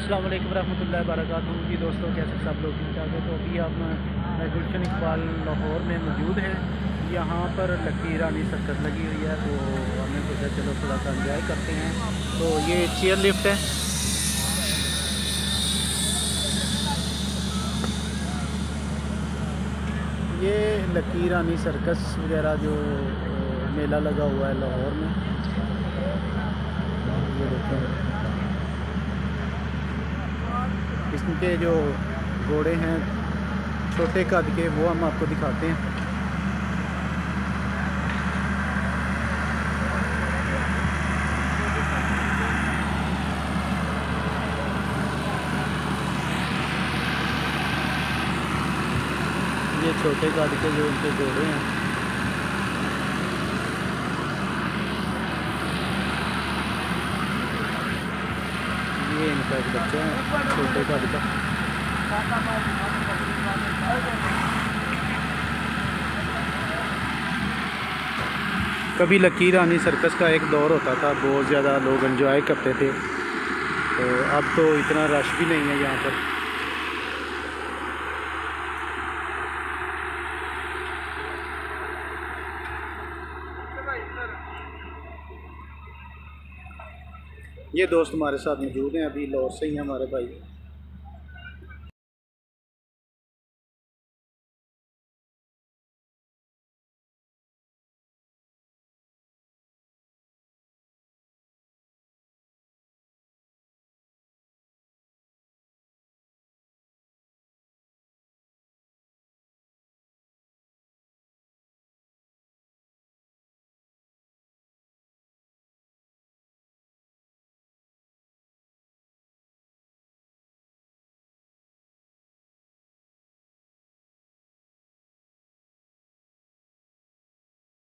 अस्सलाम वालेकुम रहमतुल्लाहि व बरकातहू जी। दोस्तों कैसे सब लोग ठीक ठाक है। तो अभी हम गुलशन इकबाल लाहौर में मौजूद हैं। यहाँ पर लकी रानी सर्कस लगी हुई है, तो हमने सोचा चलो थोड़ा सा एंजॉय करते हैं। तो ये चेयर लिफ्ट है। ये लकी रानी सर्कस वगैरह जो मेला लगा हुआ है लाहौर में, ये देखें। इसके जो घोड़े हैं छोटे कद के, वो हम आपको दिखाते हैं। ये छोटे कद के जो उनके घोड़े हैं, ये इनका एक बच्चा है छोटे कद का। कभी लकी रानी सर्कस का एक दौर होता था, बहुत ज़्यादा लोग एंजॉय करते थे। तो अब तो इतना रश भी नहीं है यहाँ पर। ये दोस्त हमारे साथ मौजूद हैं, अभी लाहौर से ही हैं हमारे भाई।